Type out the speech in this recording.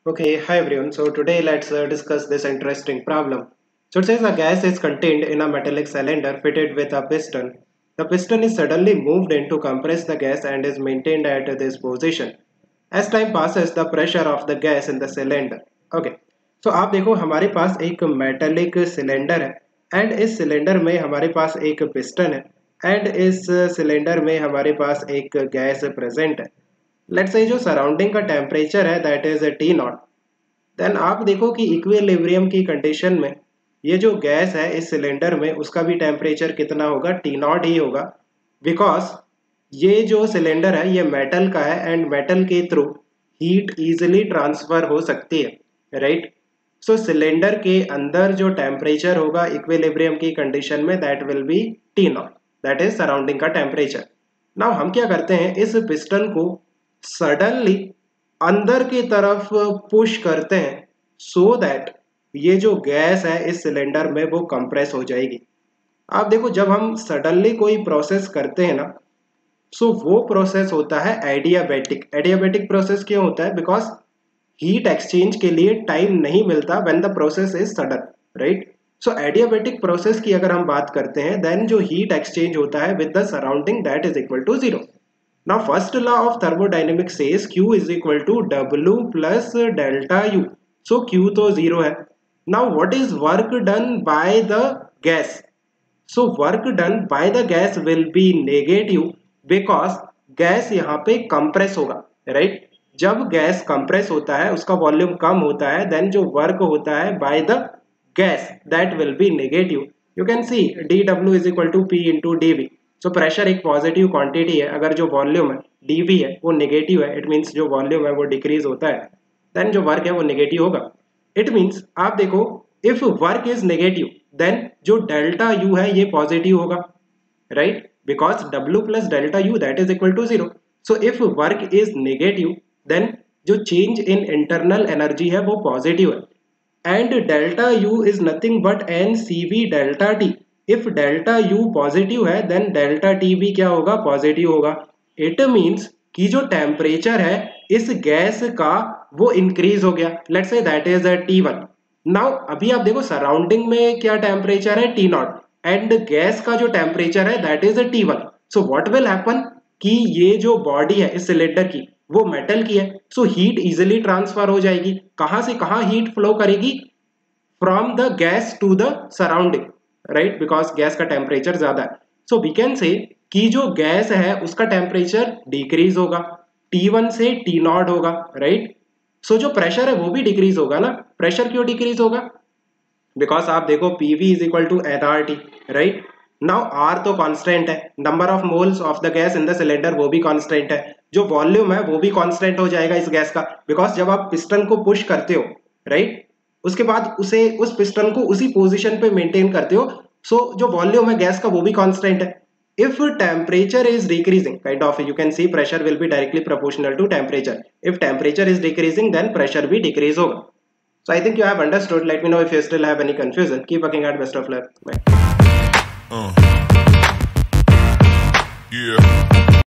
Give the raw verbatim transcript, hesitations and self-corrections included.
Okay, hi everyone. So today let's uh, discuss this interesting problem. So it says a gas is contained in a metallic cylinder fitted with a piston. The piston is suddenly moved in to compress the gas and is maintained at this position. As time passes, the pressure of the gas in the cylinder. Okay. So आप देखो हमारे पास एक metallic cylinder है and इस cylinder में हमारे पास एक पिस्टन है एंड इस सिलेंडर में हमारे पास एक गैस प्रेजेंट है. लेट्स से जो सराउंडिंग का टेम्परेचर है that is T nought. Then आप देखो कि इक्विलिब्रियम की कंडीशन में ये जो गैस है इस सिलेंडर में उसका भी टेम्परेचर कितना होगा, टी नॉट ही होगा, बिकॉज ये जो सिलेंडर है ये मेटल का है एंड मेटल के थ्रू हीट इजीली ट्रांसफर हो सकती है, राइट. सो सिलेंडर के अंदर जो टेम्परेचर होगा इक्विलिब्रियम की कंडीशन में that will be T nought, that is surrounding का टेम्परेचर. नाउ हम क्या करते हैं, इस पिस्टन को सडनली अंदर की तरफ पुश करते हैं सो so दैट ये जो गैस है इस सिलेंडर में वो कंप्रेस हो जाएगी. आप देखो जब हम सडनली कोई प्रोसेस करते हैं ना, सो so वो प्रोसेस होता है एडियाबैटिक. एडियाबैटिक प्रोसेस क्यों होता है, बिकॉज हीट एक्सचेंज के लिए टाइम नहीं मिलता when the process is sudden, right. So adiabatic process की अगर हम बात करते हैं देन जो हीट एक्सचेंज होता है with the surrounding that is equal to zero. Now first law of thermodynamics says Q is equal to W plus delta U. So Q तो zero है. Now what is work done by the gas? So work done by the gas will be negative because gas यहाँ पे compress होगा, right? जब gas compress होता है उसका volume कम होता है then जो वर्क होता है by the gas that will be negative. You can see dW is equal to P into dV. So so, pressure एक पॉजिटिव क्वांटिटी है, अगर जो वॉल्यूम है dV है वो नेगेटिव है, इट मीन्स जो वॉल्यूम है वो डिक्रीज होता है, देन जो वर्क है वो नेगेटिव होगा. इट मीन्स आप देखो if work is negative then जो डेल्टा U है ये पॉजिटिव होगा, right, because W plus delta U that is equal to zero. So if work is negative then जो चेंज इन इंटरनल एनर्जी है वो positive है and delta U is nothing but N C V delta T. If delta U positive है then delta T भी क्या होगा, positive होगा. It means कि जो टेम्परेचर है इस गैस का वो इंक्रीज हो गया. Let's say that is T one. Now अभी आप देखो सराउंडिंग में क्या टेम्परेचर है, टी नॉट, एंड गैस का जो टेम्परेचर है that is T one. So what will happen कि ये जो बॉडी है इस सिलेंडर की वो मेटल की है, सो हीट इजिली ट्रांसफर हो जाएगी. कहां से कहां हीट फ्लो करेगी, from the gas to the surrounding, right, because gas का टेम्परेचर ज्यादा है. सो वी कैन से कि जो गैस है उसका टेम्परेचर डिक्रीज होगा, टी वन से टी नॉट होगा, राइट. सो जो प्रेशर है वो भी डिक्रीज होगा ना. प्रेशर क्यों डिक्रीज होगा, बिकॉज आप देखो PV is equal to N R T, right. Now R तो कांस्टेंट है, number of moles of the gas in the cylinder वो भी कांस्टेंट है, जो वॉल्यूम है वो भी कांस्टेंट हो जाएगा इस गैस का, बिकॉज जब आप पिस्टन को पुश करते हो, राइट, उसके बाद उसे उस पिस्टन को उसी पोजीशन पे मेंटेन करते हो, सो so, जो वॉल्यूम है गैस का वो भी कांस्टेंट है. If temperature is decreasing kind of you can see pressure will be directly proportional to temperature. If temperature is decreasing then pressure भी डिक्रीज होगा. So I think you have understood. Let me know if you still have any confusion. Keep working hard. Best of luck. Bye.